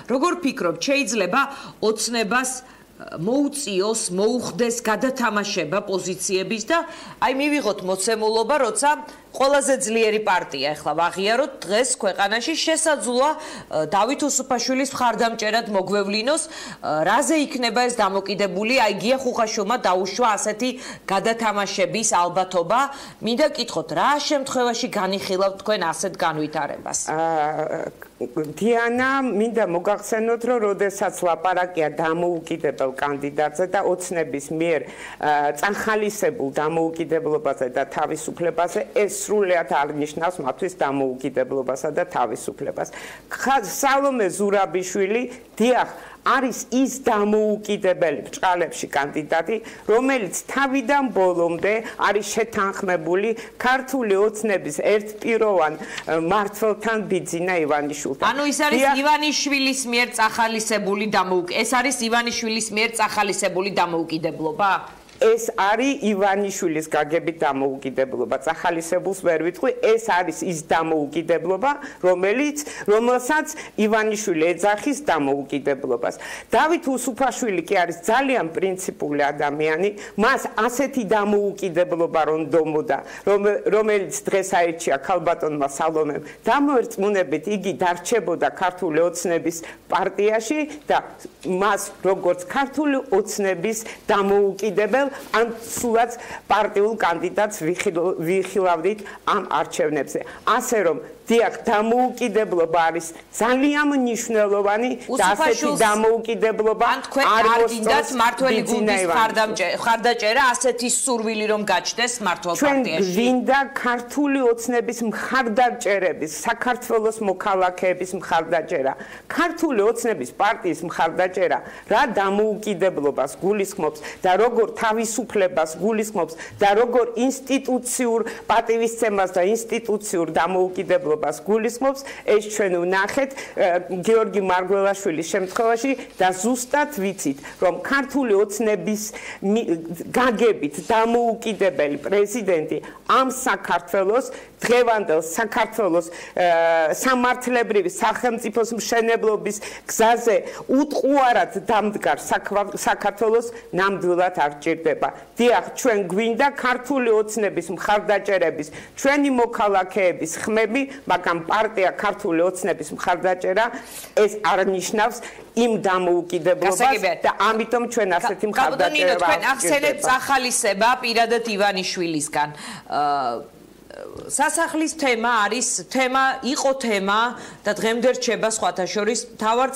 როგორ ფიქრობ, შეიძლება ოცნებას მოუწიოს, მოუხდეს გადათამაშება პოზიციების და აი მივიღოთ მოცემულობა, როცა ყველაზე ძლიერი პარტია ახლა ვაღიაროთ დღეს ქვეყანაში შესაძლოა დავით უსუფაშვილის მხარდამჭერად მოგვევლინოს, რაზე იქნება ეს დამოკიდებული, აი გია ხუხაშვილმა დაუშვა ასეთი გადათამაშების ალბათობა, მინდა გკითხოთ, რა შემთხვევაში განიხილავთ თქვენ ასეთ განვითარებას? დიანა, მინდა მოგახსენოთ, რომ როდესაც ლაპარაკია დამოუკიდებელ კანდიდატზე და ოცნების მიერ წახალისებულ დამოუკიდებლობაზე და თავისუფლებაზე, ეს სრულად არნიშნავს მათთვის დამოუკიდებლობასა და თავისუფლებას. სალომე ზურაბიშვილი, დიახ, არის ის დამოუკიდებელი ბჭყალებში კანდიდატი, რომელიც თავიდან ბოლომდე არის შეთანხმებული ქართული ოცნების ერთპიროვან მმართველთან ბიძინა ივანიშვილთან. ანუ ეს არის ივანიშვილის მიერ წახალისებული ეს არის ივანიშვილის მიერ წახალისებული დამოუკიდებლობა? ეს არის ივანიშვილის გაგებით დამოუკიდებლობა. წახალისებულს ვერ ვიტყვი, ეს არის ის დამოუკიდებლობა, რომელსაც ივანიშვილი ეძახის დამოუკიდებლობას. დავით უსუფაშვილი კი არის ძალიან პრინციპული ადამიანი, მას ასეთი დამოუკიდებლობა რომ დომოდა, რომელიც დღეს აირჩია ქალბატონმა სალომემ, დამოერწმუნებით იგი დარჩებოდა ქართული ოცნების პარტიაში და მას როგორც ქართული ოცნების დამოუკიდებელ ან სულაც პარტიულ კანდიდატს ვიხილავდით ამ არჩევნებზე. ასე რომ დიახ, დამოუკიდებლობა არის ძალიან მნიშვნელოვანი და ასეთი დამოუკიდებლობა ან თქვენ არგინდათ მართველი გუნდის მხარდაჭერა ასეთი სურვილი რომ გაჩნდეს მართლ პარტიაში? ჩვენ გვინდა ქართული ოცნების მხარდაჭერების, საქართველოს მოქალაქეების მხარდაჭერა. ქართული ოცნების პარტიის მხარდაჭერა რა დამოუკიდებლობას გულისხმობს და როგორ თავისუფლებას გულისხმობს და როგორ ინსტიტუციურ პატივისცემას და ინსტიტუციურ დამოუკიდებლობას გულისხმობს, ეს ჩვენ ვნახეთ გიორგი მარგველაშვილის შემთხვევაში და ზუსტად ვიცით, რომ ქართული ოცნების გაგებით დამოუკიდებელი პრეზიდენტი ამ საქართველოს დღევანდელ საქართველოს სამართლებრივი სახელმწიფოს მშენებლობის გზაზე უტყუარად დამდგარ საქართველოს ნამდვილად არ ჭირდება. დიახ, ჩვენ გვინდა ქართული ოცნების მხარდაჭერების, ჩვენი მოქალაქეების ხმები, მაგრამ პარტია ქართული ოცნების მხარდაჭერა ეს არ ნიშნავს იმ დამოუკიდებლობას და ამიტომ ჩვენ ასეთი მხარდაჭერა ვაქვს. თქვენ ახსენეთ წახალისება პირადად ივანიშვილისგან. სასახლის თემა იყო თემა და დღემდე რჩება სხვათა შორის მთავარ